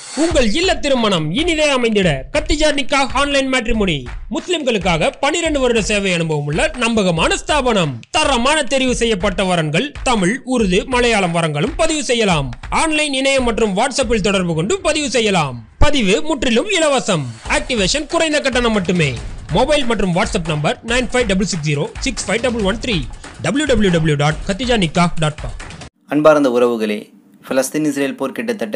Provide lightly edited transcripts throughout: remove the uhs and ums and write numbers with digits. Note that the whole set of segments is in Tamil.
உங்கள் இல்ல திருமணம் இனிதே அமைந்திட கத்திஜா நிக்காஹ் ஆன்லைன் மேட்ரிமோனி. முஸ்லிம்களுக்காக 12 வருட சேவை அனுபவம் உள்ள நம்பகமான ஸ்தாபனம். தரமான தெரிவு செய்யப்பட்ட வரன்கள் தமிழ், உருது, மலையாளம் வரங்களும் பதிவு செய்யலாம். ஆன்லைன், இணையம் மற்றும் வாட்ஸ்அப்பில் தொடர்பு கொண்டு பதிவு செய்யலாம். பதிவு முற்றிலும் இலவசம். ஆக்டிவேஷன் குறைந்த கட்டணம் மட்டுமே. மொபைல் மற்றும் வாட்ஸ்அப் நம்பர் 9566065113 www.khatijanikah.com. அன்பார்ந்த உறவுகளே, பலஸ்தீன் இஸ்ரேல் போர் கிட்டத்தட்ட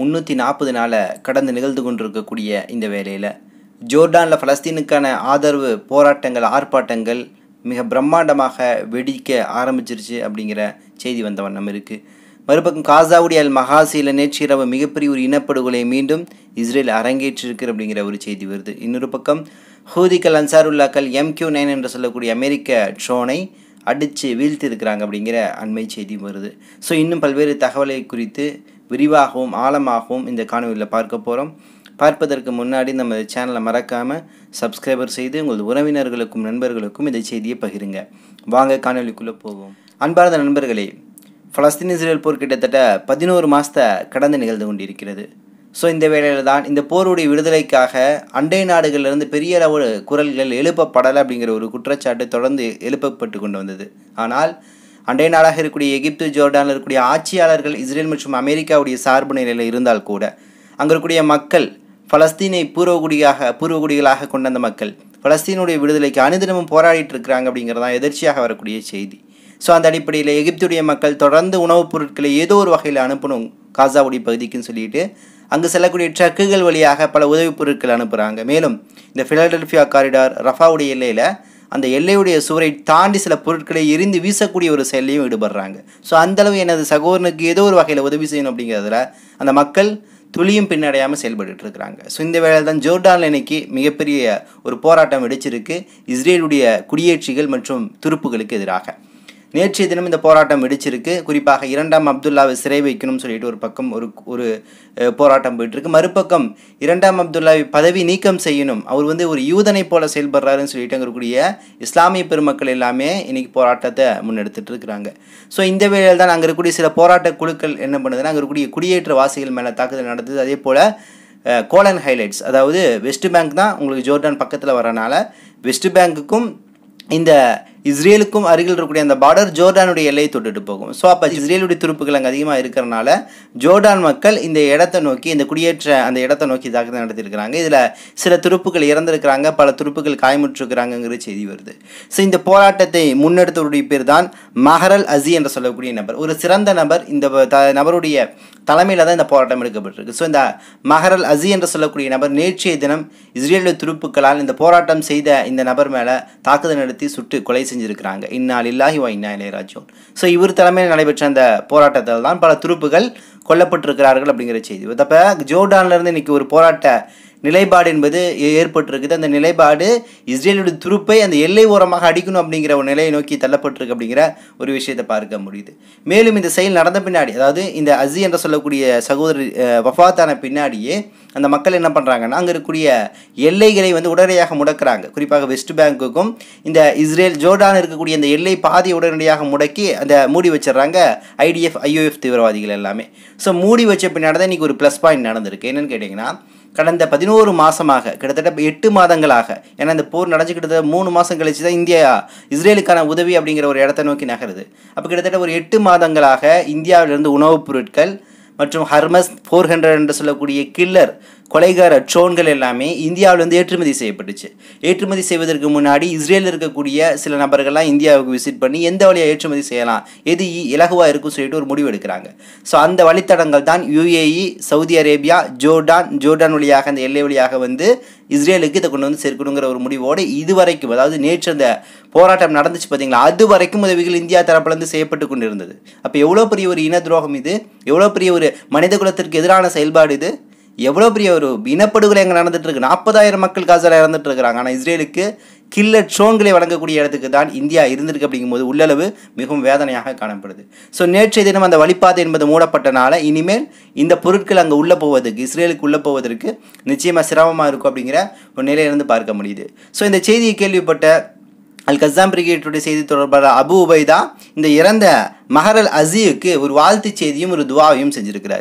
340 நாளை கடந்து நிகழ்ந்து கொண்டிருக்கக்கூடிய இந்த வேளையில் ஜோர்டானில் பலஸ்தீனுக்கான ஆதரவு போராட்டங்கள், ஆர்ப்பாட்டங்கள் மிக பிரம்மாண்டமாக வெடிக்க ஆரம்பிச்சிருச்சு அப்படிங்கிற செய்தி வந்த வண்ணம் இருக்குது. மறுபக்கம் காசாவுடைய அல் மகாசியில் நேற்றிரவு மிகப்பெரிய ஒரு இனப்படுகொலை மீண்டும் இஸ்ரேல் அரங்கேற்றிருக்கு அப்படிங்கிற ஒரு செய்தி வருது. இன்னொரு பக்கம் ஹூதிகள் அன்சாருல்லாக்கள் MQ-9 என்று சொல்லக்கூடிய அமெரிக்க ட்ரோனை அடித்து வீழ்த்திருக்கிறாங்க அப்படிங்கிற அண்மை செய்தி வருது. ஸோ இன்னும் பல்வேறு தகவலை குறித்து விரிவாகவும் ஆழமாகவும் இந்த காணொலியில் பார்க்க போகிறோம். பார்ப்பதற்கு முன்னாடி நம்ம சேனலை மறக்காமல் சப்ஸ்கிரைபர் செய்து உங்களது உறவினர்களுக்கும் நண்பர்களுக்கும் இந்த செய்தியை பகிருங்க. வாங்க காணொலிக்குள்ளே போவோம். அன்பார்ந்த நண்பர்களே, பலஸ்தீன் இஸ்ரேல் போர் கிட்டத்தட்ட 11 மாதத்தை கடந்து நிகழ்ந்து கொண்டிருக்கிறது. ஸோ இந்த வேளையில் தான் இந்த போருடைய விடுதலைக்காக அண்டை நாடுகளிலிருந்து பெரிய அளவு குரல்கள் எழுப்பப்படலை அப்படிங்கிற ஒரு குற்றச்சாட்டு தொடர்ந்து எழுப்பப்பட்டு கொண்டு வந்தது. ஆனால் அண்டை நாடாக இருக்கக்கூடிய எகிப்து, ஜோர்டானில் இருக்கக்கூடிய ஆட்சியாளர்கள் இஸ்ரேல் மற்றும் அமெரிக்காவுடைய சார்பு நிலையில் இருந்தால் கூட அங்கே இருக்கக்கூடிய மக்கள், பலஸ்தீனை பூர்வகுடிகளாக கொண்ட அந்த மக்கள் பலஸ்தீனுடைய விடுதலைக்கு அனுதினமும் போராடிட்டு இருக்கிறாங்க அப்படிங்கிறதான் எதிர்ச்சியாக வரக்கூடிய செய்தி. ஸோ அந்த அடிப்படையில் எகிப்துடைய மக்கள் தொடர்ந்து உணவுப் பொருட்களை ஏதோ ஒரு வகையில் அனுப்பணும் காசாவுடைய பகுதிக்குன்னு சொல்லிட்டு அங்கு செல்லக்கூடிய ட்ரக்குகள் வழியாக பல உதவிப் பொருட்கள் அனுப்புகிறாங்க. மேலும் இந்த ஃபிலடெல்ஃபியா காரிடார், ரஃபாவுடைய எல்லையில் அந்த எல்லையுடைய சுவரை தாண்டி சில பொருட்களை எரிந்து வீசக்கூடிய ஒரு செயலையும் ஈடுபடுறாங்க. ஸோ அந்தளவு எனது சகோதரனுக்கு ஏதோ ஒரு வகையில் உதவி செய்யணும் அப்படிங்கிறதுல அந்த மக்கள் துளியும் பின்னடையாமல் செயல்பட்டு இருக்கிறாங்க. ஸோ இந்த வேளை தான் ஜோர்டானில் இன்னைக்கு மிகப்பெரிய ஒரு போராட்டம் வெடிச்சிருக்கு இஸ்ரேலுடைய குடியேற்றிகள் மற்றும் துருப்புகளுக்கு எதிராக. நேற்றைய தினம் இந்த போராட்டம் வெடிச்சிருக்கு. குறிப்பாக 2ஆம் அப்துல்லாவை சிறை வைக்கணும்னு சொல்லிட்டு ஒரு பக்கம் ஒரு போராட்டம் போயிட்டுருக்கு. மறுபக்கம் 2ஆம் அப்துல்லாவை பதவி நீக்கம் செய்யணும், அவர் ஒரு யூதனை போல செயல்படுறாருன்னு சொல்லிட்டு அங்கே இருக்கக்கூடிய இஸ்லாமிய பெருமக்கள் எல்லாமே இன்னைக்கு போராட்டத்தை முன்னெடுத்துட்டு இருக்கிறாங்க. ஸோ இந்த வேளையில் தான் அங்கே இருக்கக்கூடிய சில போராட்ட குழுக்கள் என்ன பண்ணுதுன்னா அங்கே இருக்கக்கூடிய குடியேற்ற வாசிகள் மேலே தாக்குதல் நடந்தது. அதே போல் கோலன் ஹைலைட்ஸ், அதாவது வெஸ்ட் பேங்க் தான் உங்களுக்கு ஜோர்டான் பக்கத்தில் வரனால வெஸ்ட் பேங்குக்கும் இந்த இஸ்ரேலுக்கும் அருகில் இருக்கக்கூடிய அந்த பார்டர் ஜோர்டானுடைய எல்லையை தொட்டுட்டு போகும். ஸோ அப்போ இஸ்ரேலுடைய துருப்புகள் அங்கே அதிகமாக இருக்கிறனால ஜோர்டான் மக்கள் இந்த இடத்தை நோக்கி, இந்த குடியேற்ற அந்த இடத்தை நோக்கி தாக்குதல் நடத்தியிருக்கிறாங்க. இதில் சில துருப்புகள் இறந்திருக்கிறாங்க, பல துருப்புகள் காயமுற்றிருக்கிறாங்கிற செய்தி வருது. ஸோ இந்த போராட்டத்தை முன்னெடுத்தவருடைய பேர் தான் மஹரல் அசி என்று சொல்லக்கூடிய நபர், ஒரு சிறந்த நபர். இந்த நபருடைய தலைமையில் தான் இந்த போராட்டம் எடுக்கப்பட்டிருக்கு. ஸோ இந்த மஹரல் அசி என்று சொல்லக்கூடிய நபர் நேற்றைய தினம் இஸ்ரேலுடைய துருப்புக்களால் இந்த போராட்டம் செய்த இந்த நபர் மேலே தாக்குதல் நடத்தி சுட்டு கொலை செஞ்சிருக்கிறாங்க. இன்னா லில்லாஹி வ இன்னா இலைஹி ராஜிஊன். ஸோ இவர் தலைமையில் நடைபெற்ற அந்த போராட்டத்தில் தான் பல துருப்புகள் கொல்லப்பட்டிருக்கிறார்கள் அப்படிங்கிற செய்தி. அப்போ ஜோர்டான்லேருந்து இன்னைக்கு ஒரு போராட்ட நிலைப்பாடு என்பது ஏற்பட்டிருக்குது. அந்த நிலைப்பாடு இஸ்ரேலுடைய துருப்பை அந்த எல்லை ஓரமாக அடிக்கணும் அப்படிங்கிற ஒரு நிலையை நோக்கி தள்ளப்பட்டிருக்கு அப்படிங்கிற ஒரு விஷயத்தை பார்க்க முடியுது. மேலும் இந்த செயல் நடந்த பின்னாடி, அதாவது இந்த அசி என்று சொல்லக்கூடிய சகோதரி வஃபாத்தான பின்னாடியே அந்த மக்கள் என்ன பண்ணுறாங்கன்னா அங்கே இருக்கக்கூடிய எல்லைகளை உடனடியாக முடக்கிறாங்க. குறிப்பாக வெஸ்ட் பேங்குக்கும் இந்த இஸ்ரேல் ஜோர்டான் இருக்கக்கூடிய அந்த எல்லை பாதையை உடனடியாக முடக்கி அந்த மூடி வச்சிடறாங்க IDF IOF தீவிரவாதிகள் எல்லாமே. ஸோ மூடி வச்ச பின்னாடி தான் இன்றைக்கி ஒரு ப்ளஸ் பாயிண்ட் நடந்திருக்கு. என்னென்னு கேட்டிங்கன்னா, கடந்த 11 மாதமாக, கிட்டத்தட்ட 8 மாதங்களாக, ஏன்னா இந்த போர் நடந்து கிட்டத்தட்ட 3 மாதம் கழிச்சு தான் இந்தியா இஸ்ரேலுக்கான உதவி அப்படிங்கிற ஒரு இடத்தை நோக்கி நகருது. அப்போ கிட்டத்தட்ட ஒரு 8 மாதங்களாக இந்தியாவிலிருந்து உணவுப் பொருட்கள் மற்றும் ஹர்மஸ் 400 என்று சொல்லக்கூடிய கில்லர் கொலைகார ட்ரோன்கள் எல்லாமே இந்தியாவிலிருந்து ஏற்றுமதி செய்யப்பட்டுச்சு. ஏற்றுமதி செய்வதற்கு முன்னாடி இஸ்ரேலில் இருக்கக்கூடிய சில நபர்கள்லாம் இந்தியாவுக்கு விசிட் பண்ணி எந்த வழியாக ஏற்றுமதி செய்யலாம், எது இலகுவாக இருக்குன்னு சொல்லிட்டு ஒரு முடிவு எடுக்கிறாங்க. ஸோ அந்த வழித்தடங்கள் தான் UAE, சவுதி அரேபியா, ஜோர்டான் வழியாக அந்த எல்லை வழியாக இஸ்ரேலுக்கு இதை கொண்டு சேர்க்கணுங்கிற ஒரு முடிவோடு இதுவரைக்கும், அதாவது நேற்று அந்த போராட்டம் நடந்துச்சு பார்த்தீங்களா, அது வரைக்கும் உதவிகள் இந்தியா தரப்புலேருந்து செய்யப்பட்டு கொண்டு இருந்தது. அப்போ எவ்வளோ பெரிய ஒரு இன துரோகம் இது, எவ்வளோ பெரிய ஒரு மனித குலத்திற்கு எதிரான செயல்பாடு இது, எவ்வளோ பெரிய ஒரு இனப்படுகொலை அங்கே நடந்துட்டு இருக்கு. 40,000 மக்கள் காசால இறந்துட்டு இருக்கிறாங்க. ஆனால் இஸ்ரேலுக்கு கில்லர் ட்ரோன்களை வழங்கக்கூடிய இடத்துக்கு தான் இந்தியா இருந்திருக்கு. அப்படிங்கும்போது உள்ளளவு மிகவும் வேதனையாக காணப்படுது. ஸோ நேற்றைய தினம் அந்த வழிபாதை என்பது மூடப்பட்டனால இனிமேல் இந்த பொருட்கள் அங்கே உள்ளே போவதற்கு, இஸ்ரேலுக்கு உள்ளே போவதற்கு நிச்சயமாக சிரமமாக இருக்கும் அப்படிங்கிற ஒரு நிலையிலிருந்து பார்க்க முடியுது. ஸோ இந்த செய்தியை கேள்விப்பட்ட அல் கஸ்ஸாம் பிரிகேட்டுடைய செய்தி தொடர்பாளர் அபு உபைதா இந்த இறந்த மஹரல் அசியுக்கு ஒரு வாழ்த்து செய்தியும் ஒரு துவாவையும் செஞ்சிருக்கிறாரு.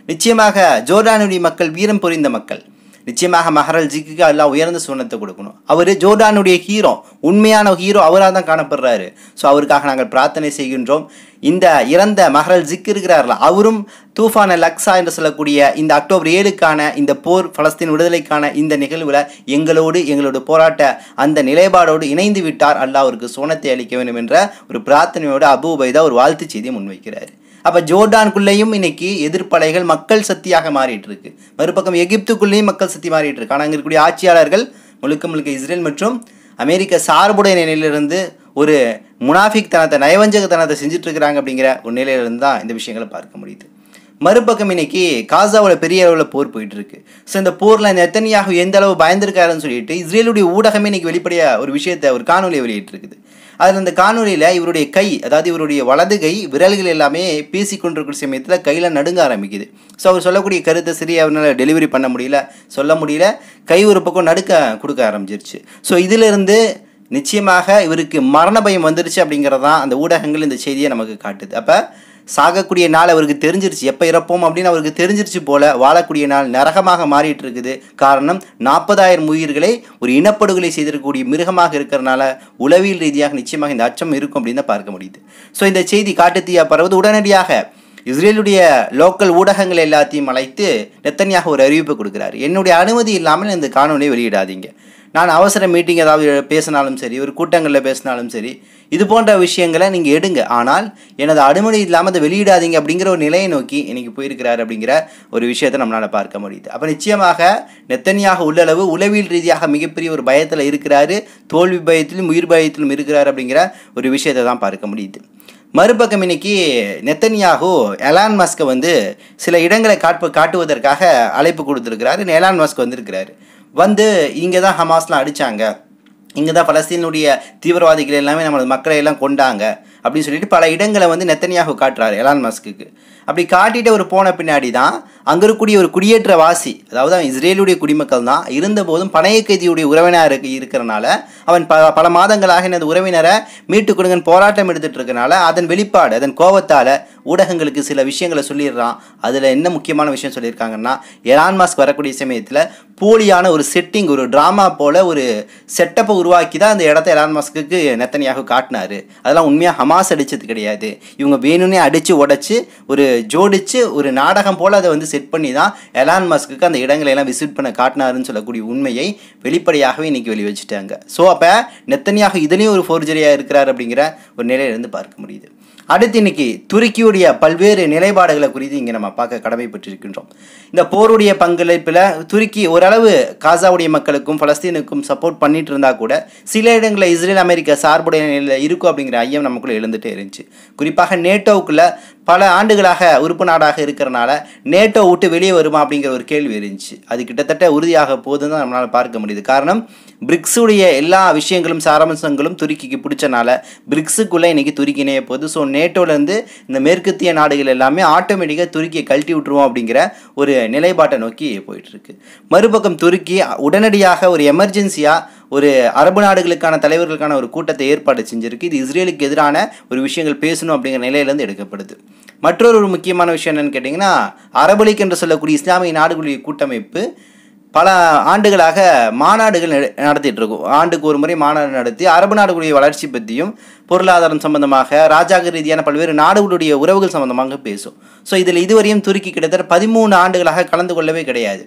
நிச்சயமாக ஜோர்டானுடைய மக்கள் வீரம் புரிந்த மக்கள். நிச்சயமாக மஹரல் ஜிக்கு அல்லாஹ் உயர்ந்த சுவனத்தை கொடுக்கணும். அவர் ஜோர்டானுடைய ஹீரோ, உண்மையான ஹீரோ அவராக தான் காணப்படுறாரு. ஸோ அவருக்காக நாங்கள் பிரார்த்தனை செய்கின்றோம். இந்த இறந்த மஹரல் ஜிக் இருக்கிறார்களா, அவரும் தூஃபான் அல் அக்ஸா என்று சொல்லக்கூடிய இந்த அக்டோபர் 7க்கான இந்த போர், பலஸ்தீன் விடுதலைக்கான இந்த நிகழ்வில் எங்களோட போராட்ட அந்த நிலைப்பாடோடு இணைந்து விட்டார். அல்லாஹ் அவருக்கு சுவனத்தை அளிக்க வேண்டும் என்ற ஒரு பிரார்த்தனையோடு அபூ உபைதா ஒரு வாழ்த்து செய்தியை முன்வைக்கிறார். அப்போ ஜோர்டானுக்குள்ளேயும் இன்னைக்கு எதிர்ப்பலைகள் மக்கள் சக்தியாக மாறிட்டு இருக்கு. மறுபக்கம் எகிப்துக்குள்ளேயும் மக்கள் சக்தி மாறிட்டு இருக்கு. ஆனால் அங்கே இருக்கக்கூடிய ஆட்சியாளர்கள் முழுக்க இஸ்ரேல் மற்றும் அமெரிக்க சார்புடைய நிலையிலிருந்து ஒரு முனாஃபிக் தனத்தை, நயவஞ்சகத்தனத்தை செஞ்சுட்டு இருக்கிறாங்க அப்படிங்கிற ஒரு நிலையிலிருந்து தான் இந்த விஷயங்களை பார்க்க முடியுது. மறுபக்கம் இன்னைக்கு காசாவில் பெரிய அளவில் போர் போயிட்டு இருக்கு. ஸோ இந்த போரில் நெத்தனியாகு எந்த அளவு பயந்துருக்காருன்னு சொல்லிட்டு இஸ்ரேலுடைய ஊடகமே இன்னைக்கு வெளிப்படையாக ஒரு விஷயத்தை, ஒரு காணொலியை வெளியிட்டு இருக்குது. அதில் அந்த காணொலியில் இவருடைய கை, அதாவது இவருடைய வலது கை விரல்கள் எல்லாமே பேசி கொண்டிருக்கிற சமயத்தில் கையில் நடுங்க ஆரம்பிக்குது. ஸோ அவர் சொல்லக்கூடிய கருத்தை சரியாக அவரால் டெலிவரி பண்ண முடியல, சொல்ல முடியல, கை ஒரு பக்கம் நடுக்க கொடுக்க ஆரம்பிச்சிருச்சு. ஸோ இதிலிருந்து நிச்சயமாக இவருக்கு மரண பயம் வந்துருச்சு அப்படிங்கிறதான் அந்த ஊடகங்கள் இந்த செய்தியை நமக்கு காட்டுது. அப்போ சாகக்கூடிய நாள் அவருக்கு தெரிஞ்சிருச்சு, எப்போ இறப்போம் அப்படின்னு அவருக்கு தெரிஞ்சிருச்சு போல வாழக்கூடிய நாள் நரகமாக மாறிட்டு இருக்குது. காரணம் 40,000 உயிர்களை ஒரு இனப்படுகொலை செய்திருக்கக்கூடிய மிருகமாக இருக்கிறனால உளவியல் ரீதியாக நிச்சயமாக இந்த அச்சம் இருக்கும் அப்படின்னு தான் பார்க்க முடியுது. ஸோ இந்த செய்தி காட்டுத்தீயா பரவது உடனடியாக இஸ்ரேலுடைய லோக்கல் ஊடகங்கள் எல்லாத்தையும் அழைத்து நெத்தன்யாகு ஒரு அறிவிப்பு கொடுக்குறாரு. என்னுடைய அனுமதி இல்லாமல் இந்த காணொலியை வெளியிடாதீங்க. நான் அவசர மீட்டிங் ஏதாவது பேசினாலும் சரி, ஒரு கூட்டங்களில் பேசினாலும் சரி, இது போன்ற விஷயங்களை நீங்கள் எடுங்க, ஆனால் எனது அனுமதி இல்லாமல் அதை வெளியிடாதீங்க அப்படிங்கிற ஒரு நிலையை நோக்கி இன்னைக்கு போயிருக்கிறார் அப்படிங்கிற ஒரு விஷயத்தை நம்மளால் பார்க்க முடியுது. அப்போ நிச்சயமாக நெத்தன்யாகு உள்ளளவு உளவியல் ரீதியாக மிகப்பெரிய ஒரு பயத்தில் இருக்கிறாரு, தோல்வி பயத்திலும் உயிர் பயத்திலும் இருக்கிறார் அப்படிங்கிற ஒரு விஷயத்தை தான் பார்க்க முடியுது. மறுபக்கம் இன்னைக்கு நெத்தன்யாகு எலான் மஸ்கை சில இடங்களை காட்டுவதற்காக அழைப்பு கொடுத்துருக்கிறாரு. எலான் மஸ்க் வந்திருக்கிறாரு. இங்கே தான் ஹமாஸ்லாம் அடித்தாங்க, இங்கே தான் பலஸ்தீனுடைய தீவிரவாதிகள் எல்லாமே நம்ம மக்களை எல்லாம் கொண்டாங்க அப்படின்னு சொல்லிட்டு பல இடங்களை நெத்தன்யாகு காட்டுறாரு எலான் மஸ்க்கு. அப்படி காட்டிட்டு ஒரு போன பின்னாடி தான் அங்கே இருக்கக்கூடிய ஒரு குடியேற்றவாசி, அதாவது அவன் இஸ்ரேலுடைய குடிமக்கள் தான் இருந்தபோதும் பணைய கைதியுடைய உறவினர் இருக்கிறனால அவன் பல மாதங்களாக எனது உறவினரை மீட்டு கொடுங்கன்னு போராட்டம் எடுத்துட்டு இருக்கனால அதன் வெளிப்பாடு, அதன் கோபத்தால் ஊடகங்களுக்கு சில விஷயங்களை சொல்லிடுறான். அதில் என்ன முக்கியமான விஷயம் சொல்லியிருக்காங்கன்னா, எலான் மஸ்க் வரக்கூடிய சமயத்தில் போலியான ஒரு செட்டிங், ஒரு ட்ராமா போல் ஒரு செட்டப்பை உருவாக்கி தான் அந்த இடத்த எலான் மஸ்க்கு நெத்தன்யாகு காட்டினாரு. அதெல்லாம் உண்மையாக ஹமாஸ் அடித்தது கிடையாது. இவங்க வேணும்னே அடித்து உடச்சி ஒரு ஜோடிச்சு ஒரு நாடகம் போல் அதை செட் பண்ணி தான் எலான் மஸ்க்கு அந்த இடங்களை எல்லாம் விசிட் பண்ண காட்டினாருன்னு சொல்லக்கூடிய உண்மையை வெளிப்படையாகவே இன்னைக்கு வெளி வச்சுட்டாங்க. ஸோ அப்போ நெத்தன்யாகு இதுலேயும் ஒரு ஃபோர்ஜரியாக இருக்கிறார் அப்படிங்கிற ஒரு நிலையிலிருந்து பார்க்க முடியுது. அடுத்து இன்னைக்கு துருக்கியுடைய பல்வேறு நிலைப்பாடுகளை குறித்து இங்கே நம்ம பார்க்க கடமைப்பட்டிருக்கின்றோம். இந்த போருடைய பங்களிப்பில் துருக்கி ஓரளவு காசாவுடைய மக்களுக்கும் பலஸ்தீனுக்கும் சப்போர்ட் பண்ணிட்டு இருந்தால் கூட சில இடங்களில் இஸ்ரேல் அமெரிக்கா சார்புடைய நிலையில் இருக்கும் அப்படிங்கிற ஐயம் நமக்குள்ளே எழுந்துகிட்டே இருந்துச்சு. குறிப்பாக நேட்டோவுக்குள்ளே பல ஆண்டுகளாக உறுப்பு நாடாக இருக்கிறனால நேட்டோ விட்டு வெளியே வருமா அப்படிங்கிற ஒரு கேள்வி இருந்துச்சு. அது கிட்டத்தட்ட உறுதியாக போதுன்னு தான் நம்மளால் பார்க்க முடியுது. காரணம், பிரிக்ஸுடைய எல்லா விஷயங்களும் சாராம்சங்களும் துருக்கிக்கு பிடிச்சனால பிரிக்ஸுக்குள்ளே இன்றைக்கி துருக்கி இணைய போகுது. ஸோ நேட்டோலேருந்து இந்த மேற்கத்திய நாடுகள் எல்லாமே ஆட்டோமேட்டிக்காக துருக்கியை கழட்டி விட்டுருவோம் அப்படிங்கிற ஒரு நிலைப்பாட்டை நோக்கி போயிட்டுருக்கு. மறுபக்கம் துருக்கி உடனடியாக ஒரு எமர்ஜென்சியாக ஒரு அரபு நாடுகளுக்கான தலைவர்களுக்கான ஒரு கூட்டத்தை ஏற்பாடு செஞ்சுருக்கு. இது இஸ்ரேலுக்கு எதிரான ஒரு விஷயங்கள் பேசணும் அப்படிங்கிற நிலையிலேருந்து எடுக்கப்படுது. மற்றொரு முக்கியமான விஷயம் என்னென்னு கேட்டிங்கன்னா, அரபு லீக் என்று சொல்லக்கூடிய இஸ்லாமிய நாடுகளுடைய கூட்டமைப்பு பல ஆண்டுகளாக மாநாடுகள் நடத்திட்டு இருக்கும். ஆண்டுக்கு ஒரு முறை மாநாடு நடத்தி அரபு நாடுகளுடைய வளர்ச்சி பற்றியும் பொருளாதாரம் சம்பந்தமாக ராஜாங்க ரீதியான பல்வேறு நாடுகளுடைய உறவுகள் சம்பந்தமாக பேசும். ஸோ இதில் இதுவரையும் துருக்கி கிட்டத்தட்ட 13 ஆண்டுகளாக கலந்து கொள்ளவே கிடையாது.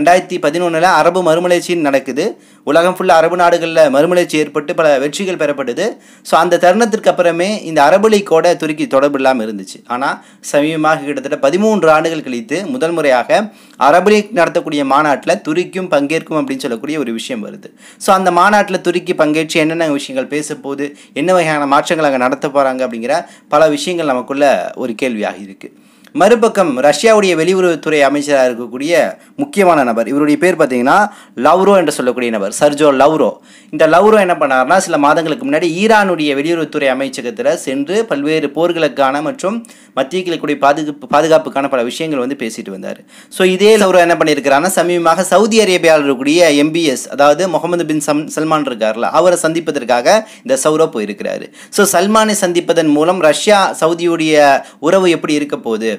2011 அரபு மறுமலர்ச்சின்னு நடக்குது. உலகம் ஃபுல்லாக அரபு நாடுகளில் மறுமலர்ச்சி ஏற்பட்டு பல வெற்றிகள் பெறப்படுது. ஸோ அந்த தருணத்திற்கு அப்புறமே இந்த அரபு லீக்கோட துருக்கி தொடர்பு இல்லாமல் இருந்துச்சு. ஆனால் சமீபமாக கிட்டத்தட்ட 13 ஆண்டுகள் கழித்து முதல் முறையாக அரபு லீக் நடத்தக்கூடிய மாநாட்டில் துருக்கியும் பங்கேற்கும் அப்படின்னு சொல்லக்கூடிய ஒரு விஷயம் வருது. ஸோ அந்த மாநாட்டில் துருக்கி பங்கேற்று என்னென்ன விஷயங்கள் பேச போகுது, என்ன வகையான மாற்றங்கள் அங்கே நடத்த போகிறாங்க அப்படிங்கிற பல விஷயங்கள் நமக்குள்ள ஒரு கேள்வியாக இருக்குது. மறுபக்கம் ரஷ்யாவுடைய வெளியுறவுத்துறை அமைச்சராக இருக்கக்கூடிய முக்கியமான நபர், இவருடைய பேர் பார்த்தீங்கன்னா லவ்ரோ என்று சொல்லக்கூடிய நபர், சர்ஜோ லவ்ரோ. இந்த லவ்ரோ என்ன பண்ணார்னா, சில மாதங்களுக்கு முன்னாடி ஈரானுடைய வெளியுறவுத்துறை அமைச்சகத்தில் சென்று பல்வேறு போர்களுக்கான மற்றும் மத்திய கிழக்குடைய பாதுகாப்புக்கான பல விஷயங்கள் பேசிட்டு வந்தார். ஸோ இதே லவ்ரோ என்ன பண்ணியிருக்கிறாருன்னா, சமீபமாக சவுதி அரேபியாவில் இருக்கக்கூடிய எம்பிஎஸ், அதாவது முகமது பின் சல்மான் இருக்கார்ல, அவரை சந்திப்பதற்காக இந்த சௌரோ போயிருக்கிறாரு. ஸோ சல்மானை சந்திப்பதன் மூலம் ரஷ்யா சவுதியுடைய உறவு எப்படி இருக்க போகுது,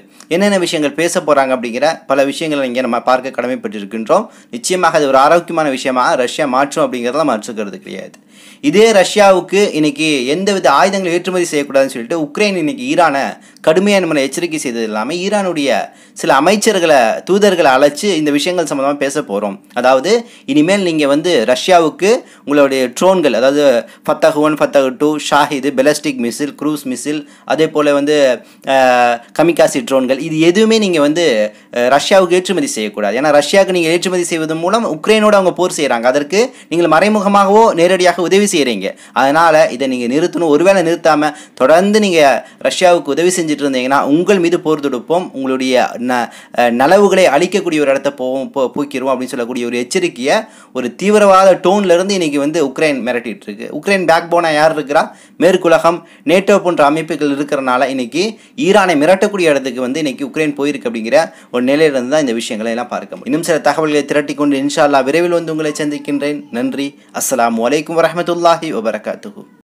என்னென்ன விஷயங்கள் பேச போகிறாங்க அப்படிங்கிற பல விஷயங்களை இங்கே நம்ம பார்க்க கடமைப்பட்டிருக்கின்றோம். நிச்சயமாக அது ஒரு ஆரோக்கியமான விஷயமாக ரஷ்யா மாற்றும் அப்படிங்கிறதெல்லாம் மாற்றுக்கிறது கிடையாது. இதே ரஷ்யாவுக்கு இன்னைக்கு எந்தவித ஆயுதங்களை ஏற்றுமதி செய்யக்கூடாதுன்னு சொல்லிட்டு உக்ரைன் இன்னைக்கு ஈரானை கடுமையான முறை எச்சரிக்கை செய்தது இல்லாமல் ஈரானுடைய சில அமைச்சர்களை தூதர்களை அழைச்சி இந்த விஷயங்கள் சம்மந்தமாக பேச போகிறோம். அதாவது இனிமேல் நீங்கள் ரஷ்யாவுக்கு உங்களுடைய ட்ரோன்கள், அதாவது ஃபத்தஹ் 1 ஃபத்தஹ் 2 ஷாஹிது பெலஸ்டிக் மிசில் க்ரூஸ் மிசில், அதே போல் கமிகாசி ட்ரோன்கள், இது எதுவுமே நீங்கள் ரஷ்யாவுக்கு ஏற்றுமதி செய்யக்கூடாது. ஏன்னா ரஷ்யாவுக்கு நீங்கள் ஏற்றுமதி செய்வதன் மூலம் உக்ரைனோடு அவங்க போர் செய்கிறாங்க. அதற்கு நீங்கள் மறைமுகமாகவோ நேரடியாக உதவி செய்கிறீங்க. அதனால் இதை நீங்கள் நிறுத்தணும். ஒருவேளை நிறுத்தாமல் தொடர்ந்து நீங்கள் ரஷ்யாவுக்கு உதவி செஞ்சுட்டு இருந்தீங்கன்னா உங்கள் மீது போர் தொடுப்போம், உங்களுடைய நலவுகளை அழிக்கக்கூடிய ஒரு இடத்த போக்கிடுவோம் அப்படின்னு சொல்லக்கூடிய ஒரு எச்சரிக்கையை ஒரு தீவிரவாத டோன்ல இருந்து இன்னைக்கு உக்ரைன் மிரட்டிட்டு இருக்கு. உக்ரைன் பேக் போனா யார் இருக்கிறா? மேற்குலகம், நேட்டோ போன்ற அமைப்புகள் இருக்கிறனால இன்னைக்கு ஈரானை மிரட்டக்கூடிய இடத்துக்கு இன்னைக்கு உக்ரைன் போயிருக்கு அப்படிங்கிற ஒரு நிலையிலிருந்து தான் இந்த விஷயங்களை எல்லாம் பார்க்க முடியும். இன்னும் சில தகவல்களை திரட்டி கொண்டு இன்ஷா அல்லாஹ் விரைவில் உங்களை சந்திக்கின்றேன். நன்றி. அஸ்ஸலாமு அலைக்கும் வரஹ்மத்துல்லாஹி வபரகாத்துஹு.